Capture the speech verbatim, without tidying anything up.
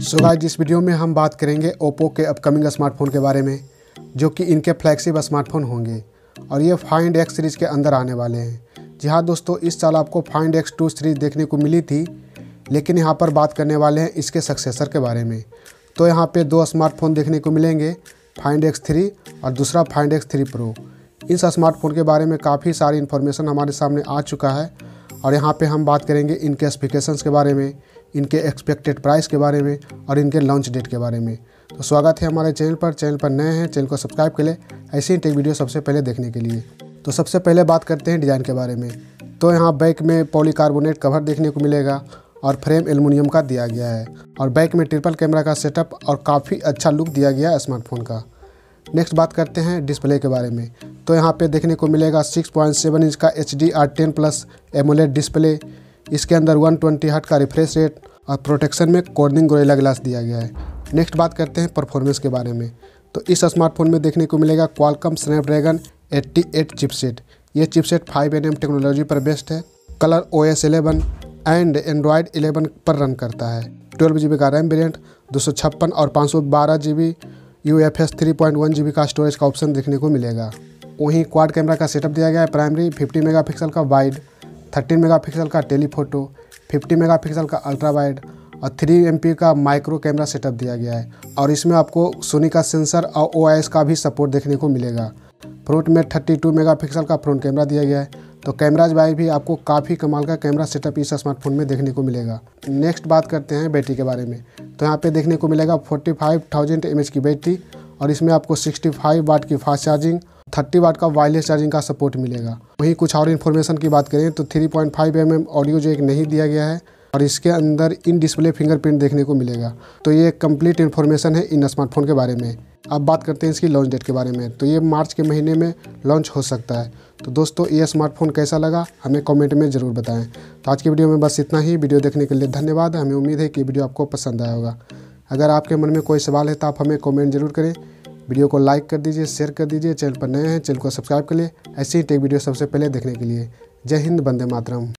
So guys, इस video में हम बात करेंगे ओप्पो के अपकमिंग स्मार्टफोन के बारे में, जो कि इनके फ्लैगशिप स्मार्टफोन होंगे और ये फाइंड एक्स सीरीज़ के अंदर आने वाले हैं। जी हाँ दोस्तों, इस साल आपको फाइंड एक्स टू सीरीज़ देखने को मिली थी, लेकिन यहाँ पर बात करने वाले हैं इसके सक्सेसर के बारे में। तो यहाँ पे दो स्मार्टफोन देखने को मिलेंगे, फाइंड एक्स थ्री और दूसरा फाइंड एक्स थ्री प्रो। इस स्मार्टफोन के बारे में काफ़ी सारी इन्फॉर्मेशन हमारे सामने आ चुका है और यहाँ पे हम बात करेंगे इनके स्पेसिफिकेशंस के बारे में, इनके एक्सपेक्टेड प्राइस के बारे में और इनके लॉन्च डेट के बारे में। तो स्वागत है हमारे चैनल पर। चैनल पर नए हैं, चैनल को सब्सक्राइब कर ले ऐसे ही टेक वीडियो सबसे पहले देखने के लिए। तो सबसे पहले बात करते हैं डिज़ाइन के बारे में। तो यहाँ बैक में पॉलीकार्बोनेट कवर देखने को मिलेगा और फ्रेम एल्युमिनियम का दिया गया है और बैक में ट्रिपल कैमरा का सेटअप और काफ़ी अच्छा लुक दिया गया है स्मार्टफोन का। नेक्स्ट बात करते हैं डिस्प्ले के बारे में। तो यहाँ पे देखने को मिलेगा सिक्स पॉइंट सेवन इंच का H D R ten plus AMOLED display. इसके अंदर वन ट्वेंटी हर्ट्ज का रिफ्रेश रेट और प्रोटेक्शन में कॉर्निंग गोरिल्ला ग्लास दिया गया है। नेक्स्ट बात करते हैं परफॉर्मेंस के बारे में। तो इस स्मार्टफोन में देखने को मिलेगा Qualcomm Snapdragon eighty eight chipset. ये chipset five N M technology पर बेस्ड है। Color O S eleven and Android eleven पर रन करता है। ट्वेल्व जी बी का रैम वेरिएंट, दो सौ छप्पन और पाँच सौ बारह G B U F S three point one G B का स्टोरेज का ऑप्शन देखने को मिलेगा। वहीं क्वाड कैमरा का सेटअप दिया गया है। प्राइमरी फिफ्टी मेगापिक्सल का वाइड, थर्टीन मेगापिक्सल का टेलीफोटो, फिफ्टी मेगापिक्सल का अल्ट्रा वाइड और थ्री एम पी का माइक्रो कैमरा सेटअप दिया गया है। और इसमें आपको सोनी का सेंसर और ओ आई एस का भी सपोर्ट देखने को मिलेगा। फ्रंट में थर्टी टू मेगापिक्सल का फ्रंट कैमरा दिया गया है। तो कैमराज वाइज भी आपको काफ़ी कमाल का कैमरा सेटअप इस स्मार्टफोन में देखने को मिलेगा। नेक्स्ट बात करते हैं बैटरी के बारे में। तो यहाँ पे देखने को मिलेगा forty five thousand M H की बैटरी और इसमें आपको सिक्सटी फाइव वाट की फास्ट चार्जिंग, थर्टी वाट का वायरलेस चार्जिंग का सपोर्ट मिलेगा। वहीं कुछ और इन्फॉर्मेशन की बात करें तो three point five M M audio jack नहीं दिया गया है और इसके अंदर इन डिस्प्ले फिंगरप्रिंट देखने को मिलेगा। तो ये कंप्लीट इन्फॉर्मेशन है इन स्मार्टफोन के बारे में। अब बात करते हैं इसकी लॉन्च डेट के बारे में। तो ये मार्च के महीने में लॉन्च हो सकता है। तो दोस्तों, ये स्मार्टफोन कैसा लगा हमें कमेंट में ज़रूर बताएं। तो आज की वीडियो में बस इतना ही। वीडियो देखने के लिए धन्यवाद। हमें उम्मीद है कि वीडियो आपको पसंद आया होगा। अगर आपके मन में कोई सवाल है तो आप हमें कमेंट जरूर करें। वीडियो को लाइक कर दीजिए, शेयर कर दीजिए। चैनल पर नए हैं, चैनल को सब्सक्राइब कर लिए ऐसे ही टेक वीडियो सबसे पहले देखने के लिए। जय हिंद, वंदे मातरम।